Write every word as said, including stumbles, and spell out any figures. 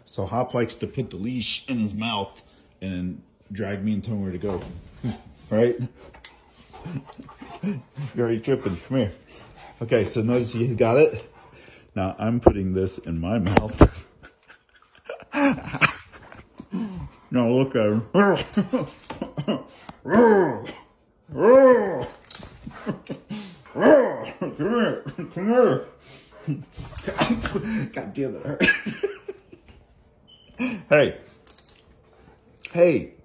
So Hop likes to put the leash in his mouth and drag me and tell me where to go. Right? You're already tripping. Come here. Okay, so notice he got it. Now I'm putting this in my mouth. Now look at him. Come here. Come here. God damn it. Hey. Hey.